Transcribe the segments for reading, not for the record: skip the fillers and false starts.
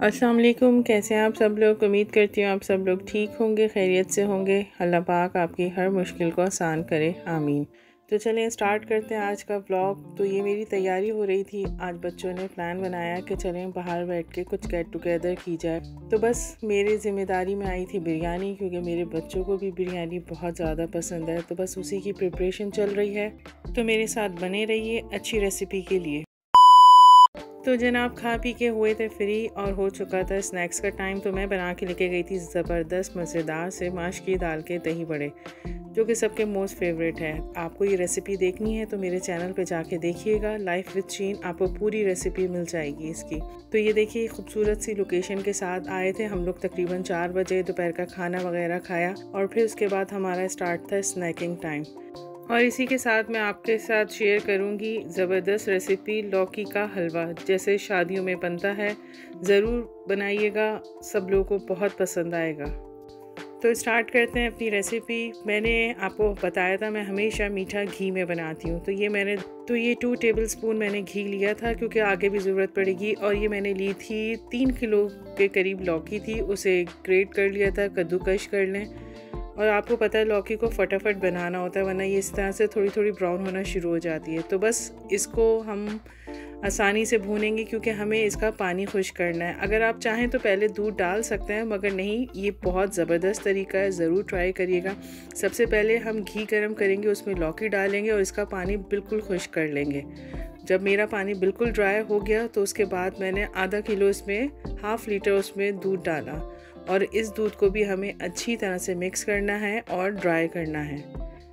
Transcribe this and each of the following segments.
अस्सलाम वालेकुम। कैसे हैं आप सब लोग? उम्मीद करती हूँ आप सब लोग ठीक होंगे, खैरियत से होंगे। अल्लाह पाक आपकी हर मुश्किल को आसान करे, आमीन। तो चलें स्टार्ट करते हैं आज का व्लॉग। तो ये मेरी तैयारी हो रही थी। आज बच्चों ने प्लान बनाया कि चलें बाहर बैठ के कुछ गेट टुगेदर की जाए। तो बस मेरी ज़िम्मेदारी में आई थी बिरयानी, क्योंकि मेरे बच्चों को भी बिरयानी बहुत ज़्यादा पसंद है। तो बस उसी की प्रिपरेशन चल रही है। तो मेरे साथ बने रहिए अच्छी रेसिपी के लिए। तो जनाब खा पी के हुए थे फ्री और हो चुका था स्नैक्स का टाइम। तो मैं बना के लेके गई थी ज़बरदस्त मज़ेदार से माश की दाल के दही बड़े, जो कि सबके मोस्ट फेवरेट है। आपको ये रेसिपी देखनी है तो मेरे चैनल पे जाके देखिएगा, लाइफ विद शीन, आपको पूरी रेसिपी मिल जाएगी इसकी। तो ये देखिए खूबसूरत सी लोकेशन के साथ आए थे हम लोग। तकरीबन 4 बजे दोपहर का खाना वगैरह खाया और फिर उसके बाद हमारा स्टार्ट था स्नैकिंग टाइम। और इसी के साथ मैं आपके साथ शेयर करूंगी ज़बरदस्त रेसिपी लौकी का हलवा, जैसे शादियों में बनता है। ज़रूर बनाइएगा, सब लोगों को बहुत पसंद आएगा। तो स्टार्ट करते हैं अपनी रेसिपी। मैंने आपको बताया था मैं हमेशा मीठा घी में बनाती हूँ। तो ये 2 टेबलस्पून मैंने घी लिया था, क्योंकि आगे भी ज़रूरत पड़ेगी। और ये मैंने ली थी 3 किलो के करीब लौकी थी, उसे ग्रेट कर लिया था, कद्दूकश कर लें। और आपको पता है लौकी को फटाफट बनाना होता है, वरना ये इस तरह से थोड़ी थोड़ी ब्राउन होना शुरू हो जाती है। तो बस इसको हम आसानी से भूनेंगे, क्योंकि हमें इसका पानी खुश करना है। अगर आप चाहें तो पहले दूध डाल सकते हैं, मगर नहीं, ये बहुत ज़बरदस्त तरीका है, ज़रूर ट्राई करिएगा। सबसे पहले हम घी गर्म करेंगे, उसमें लौकी डालेंगे और इसका पानी बिल्कुल खुश कर लेंगे। जब मेरा पानी बिल्कुल ड्राई हो गया तो उसके बाद मैंने आधा किलो इसमें, ½ लीटर उसमें दूध डाला। और इस दूध को भी हमें अच्छी तरह से मिक्स करना है और ड्राई करना है।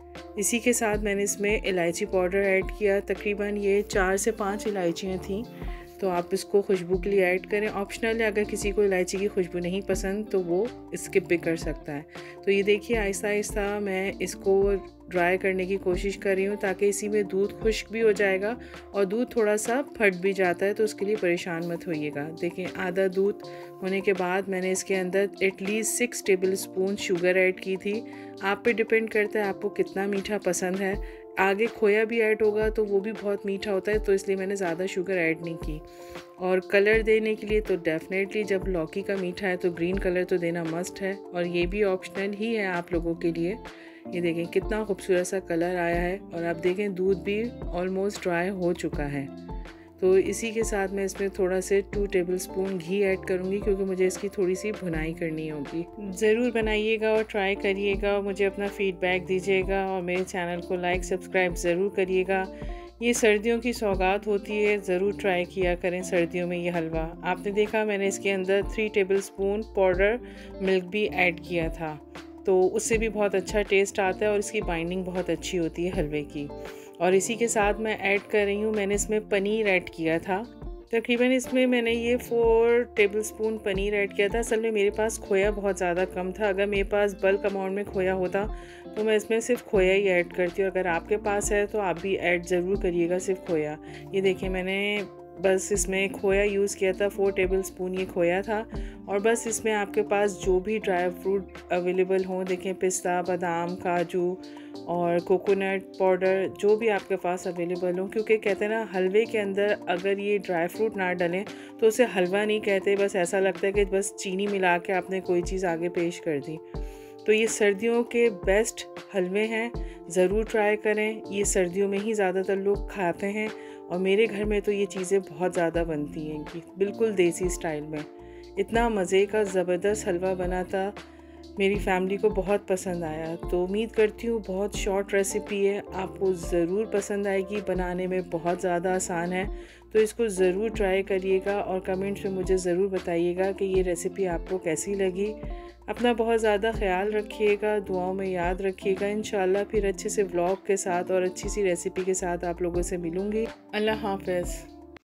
इसी के साथ मैंने इसमें इलायची पाउडर ऐड किया। तकरीबन ये 4 से 5 इलायचियाँ थीं। तो आप इसको खुशबू के लिए ऐड करें, ऑप्शनल है। अगर किसी को इलायची की खुशबू नहीं पसंद तो वो स्किप भी कर सकता है। तो ये देखिए आहिस्ता आहिस्ता मैं इसको ड्राई करने की कोशिश कर रही हूँ, ताकि इसी में दूध खुश्क भी हो जाएगा और दूध थोड़ा सा फट भी जाता है, तो उसके लिए परेशान मत होइएगा। देखें आधा दूध होने के बाद मैंने इसके अंदर एटलीस्ट 6 टेबलस्पून शुगर ऐड की थी। आप पे डिपेंड करता है आपको कितना मीठा पसंद है। आगे खोया भी ऐड होगा तो वो भी बहुत मीठा होता है, तो इसलिए मैंने ज़्यादा शुगर ऐड नहीं की। और कलर देने के लिए तो डेफिनेटली जब लौकी का मीठा है तो ग्रीन कलर तो देना मस्ट है, और ये भी ऑप्शनल ही है आप लोगों के लिए। ये देखें कितना खूबसूरत सा कलर आया है, और आप देखें दूध भी ऑलमोस्ट ड्राई हो चुका है। तो इसी के साथ मैं इसमें थोड़ा से 2 टेबलस्पून घी ऐड करूँगी, क्योंकि मुझे इसकी थोड़ी सी भुनाई करनी होगी। ज़रूर बनाइएगा और ट्राई करिएगा, मुझे अपना फ़ीडबैक दीजिएगा और मेरे चैनल को लाइक सब्सक्राइब ज़रूर करिएगा। ये सर्दियों की सौगात होती है, ज़रूर ट्राई किया करें सर्दियों में ये हलवा। आपने देखा मैंने इसके अंदर 3 टेबलस्पून पाउडर मिल्क भी ऐड किया था, तो उससे भी बहुत अच्छा टेस्ट आता है और इसकी बाइंडिंग बहुत अच्छी होती है हलवे की। और इसी के साथ मैं ऐड कर रही हूँ, मैंने इसमें पनीर ऐड किया था। तकरीबन इसमें मैंने ये 4 टेबलस्पून पनीर ऐड किया था। असल में मेरे पास खोया बहुत ज़्यादा कम था। अगर मेरे पास बल्क अमाउंट में खोया होता तो मैं इसमें सिर्फ खोया ही ऐड करती हूँ। अगर आपके पास है तो आप भी ऐड ज़रूर करिएगा, सिर्फ खोया। ये देखिए मैंने बस इसमें खोया यूज़ किया था, 4 टेबलस्पून ये खोया था। और बस इसमें आपके पास जो भी ड्राई फ्रूट अवेलेबल हों, देखें पिस्ता, बादाम, काजू और कोकोनट पाउडर, जो भी आपके पास अवेलेबल हो। क्योंकि कहते हैं ना हलवे के अंदर अगर ये ड्राई फ्रूट ना डलें तो उसे हलवा नहीं कहते, बस ऐसा लगता है कि बस चीनी मिला के आपने कोई चीज़ आगे पेश कर दी। तो ये सर्दियों के बेस्ट हलवे हैं, ज़रूर ट्राई करें। ये सर्दियों में ही ज़्यादातर लोग खाते हैं, और मेरे घर में तो ये चीज़ें बहुत ज़्यादा बनती हैं कि बिल्कुल देसी स्टाइल में। इतना मज़े का ज़बरदस्त हलवा बना था, मेरी फैमिली को बहुत पसंद आया। तो उम्मीद करती हूँ बहुत शॉर्ट रेसिपी है, आपको ज़रूर पसंद आएगी। बनाने में बहुत ज़्यादा आसान है, तो इसको ज़रूर ट्राई करिएगा और कमेंट्स में मुझे ज़रूर बताइएगा कि ये रेसिपी आपको कैसी लगी। अपना बहुत ज़्यादा ख्याल रखिएगा, दुआओं में याद रखिएगा। इंशाल्लाह फिर अच्छे से व्लॉग के साथ और अच्छी सी रेसिपी के साथ आप लोगों से मिलूँगी। अल्लाह हाफ़िज़।